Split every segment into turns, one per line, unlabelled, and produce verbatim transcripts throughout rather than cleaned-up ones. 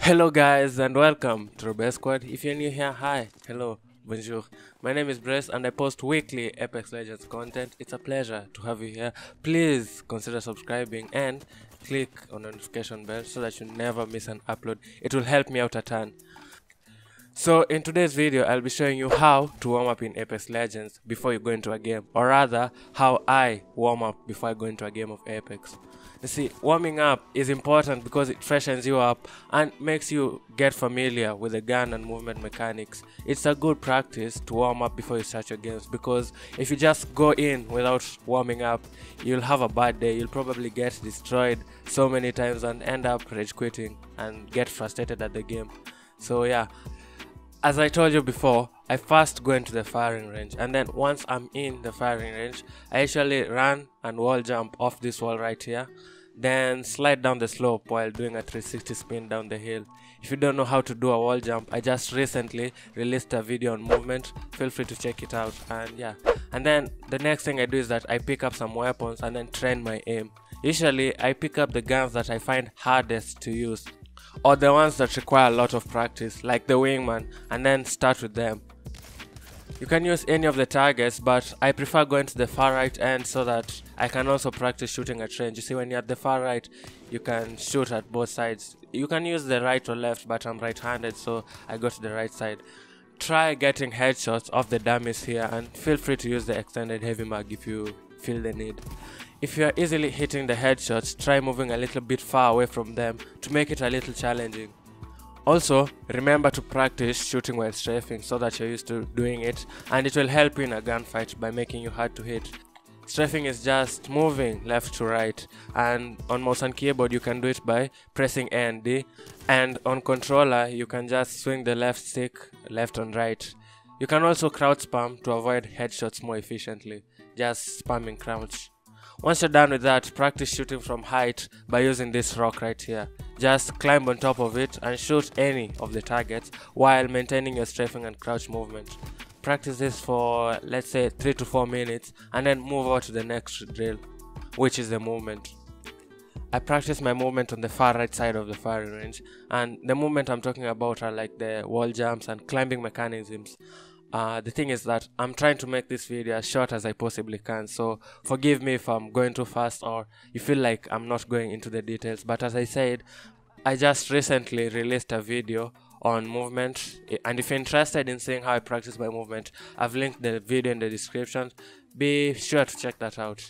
Hello guys and welcome to Rebel Squad. If you're new here, hi, hello, bonjour. My name is Brace and I post weekly Apex Legends content. It's a pleasure to have you here. Please consider subscribing and click on the notification bell so that you never miss an upload. It will help me out a ton. So in today's video, I'll be showing you how to warm up in Apex Legends before you go into a game, or rather, how I warm up before I go into a game of Apex. You see, warming up is important because it freshens you up and makes you get familiar with the gun and movement mechanics. It's a good practice to warm up before you start your games, because if you just go in without warming up, you'll have a bad day. You'll probably get destroyed so many times and end up rage quitting and get frustrated at the game. So yeah, as I told you before, I first go into the firing range, and then once I'm in the firing range, I actually run and wall jump off this wall right here, then slide down the slope while doing a three sixty spin down the hill. If you don't know how to do a wall jump, I just recently released a video on movement, feel free to check it out. And yeah, and then the next thing I do is that I pick up some weapons and then train my aim. Usually I pick up the guns that I find hardest to use, or the ones that require a lot of practice, like the wingman, and then start with them. You can use any of the targets, but I prefer going to the far right end so that I can also practice shooting at range. You see, when you're at the far right, you can shoot at both sides. You can use the right or left, but I'm right-handed, so I go to the right side. Try getting headshots off the dummies here, and feel free to use the extended heavy mag if you feel the need. If you are easily hitting the headshots, try moving a little bit far away from them to make it a little challenging. Also, remember to practice shooting while strafing so that you're used to doing it, and it will help you in a gunfight by making you hard to hit. Strafing is just moving left to right, and on mouse and keyboard you can do it by pressing A and D, and on controller you can just swing the left stick left and right. You can also crouch spam to avoid headshots more efficiently, just spamming crouch. Once you're done with that, practice shooting from height by using this rock right here. Just climb on top of it and shoot any of the targets while maintaining your strafing and crouch movement. Practice this for, let's say, three to four minutes and then move on to the next drill, which is the movement. I practice my movement on the far right side of the firing range, and the movement I'm talking about are like the wall jumps and climbing mechanisms. Uh, the thing is that I'm trying to make this video as short as I possibly can, so forgive me if I'm going too fast or you feel like I'm not going into the details. But as I said, I just recently released a video on movement, and if you're interested in seeing how I practice my movement, I've linked the video in the description. Be sure to check that out.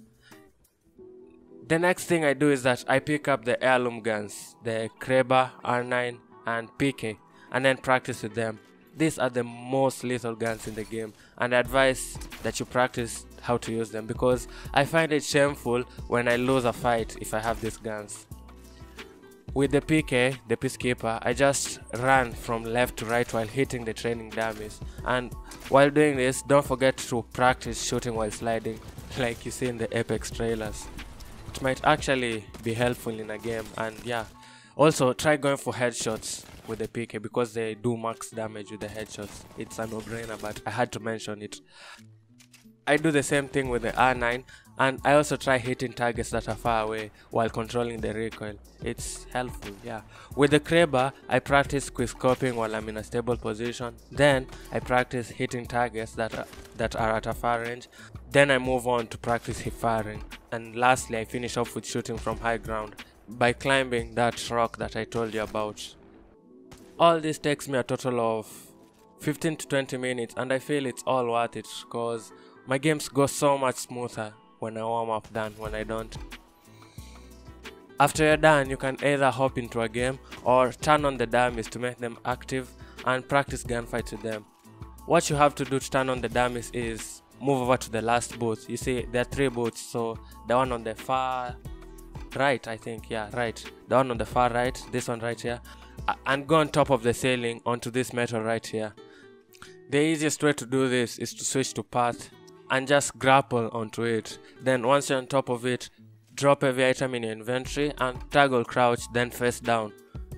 The next thing I do is that I pick up the heirloom guns, the Kraber, R nine and P K, and then practice with them. These are the most lethal guns in the game, and I advise that you practice how to use them, because I find it shameful when I lose a fight if I have these guns. With the P K, the Peacekeeper, I just run from left to right while hitting the training dummies, and while doing this, don't forget to practice shooting while sliding, like you see in the Apex trailers. It might actually be helpful in a game. And yeah, also try going for headshots with the P K, because they do max damage with the headshots. It's a no-brainer, but I had to mention it. I do the same thing with the R nine, and I also try hitting targets that are far away while controlling the recoil. It's helpful, yeah. With the Kraber, I practice quickscoping while I'm in a stable position. Then I practice hitting targets that are, that are at a far range. Then I move on to practice hip firing. And lastly, I finish off with shooting from high ground by climbing that rock that I told you about. All this takes me a total of fifteen to twenty minutes, and I feel it's all worth it because my games go so much smoother when I warm up than when I don't. After you're done, you can either hop into a game or turn on the dummies to make them active and practice gunfights with them. What you have to do to turn on the dummies is move over to the last booth. You see, there are three booths, so the one on the far right, I think, yeah, right. The one on the far right, this one right here, and go on top of the ceiling onto this metal right here. The easiest way to do this is to switch to path and just grapple onto it. Then once you're on top of it, drop every item in your inventory and toggle crouch, then face down.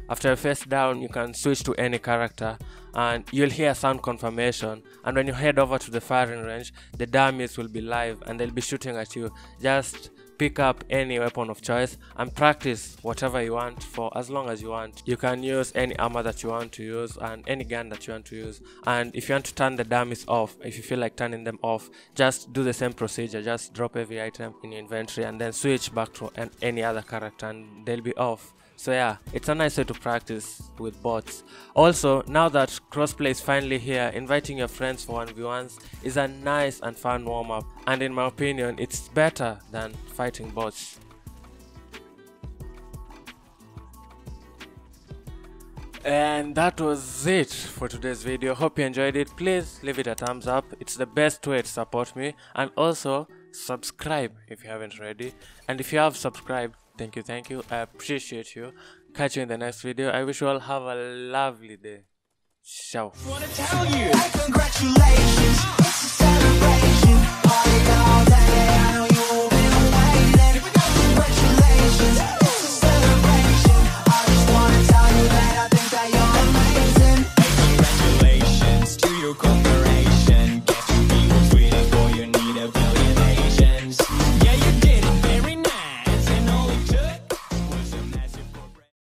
After you're face down, you can switch to any character and you'll hear sound confirmation, and when you head over to the firing range, the dummies will be live and they'll be shooting at you. Just pick up any weapon of choice and practice whatever you want for as long as you want. You can use any armor that you want to use and any gun that you want to use, and if you want to turn the dummies off, if you feel like turning them off, just do the same procedure. Just drop every item in your inventory and then switch back to an, any other character and they'll be off. So yeah, it's a nice way to practice with bots. Also, now that crossplay is finally here, inviting your friends for one v ones is a nice and fun warm-up, and in my opinion, it's better than fighting bots. And that was it for today's video. Hope you enjoyed it. Please leave it a thumbs up. It's the best way to support me, and also subscribe if you haven't already. And if you have subscribed, thank you, thank you. I appreciate you. Catch you in the next video. I wish you all have a lovely day. Ciao.
Wanna tell you, congratulations, it's a celebration. Party all day, I know you've all been waiting. Congratulations, it's a celebration. I just wanna tell you that I think that you're amazing. Congratulations to you, conqueror.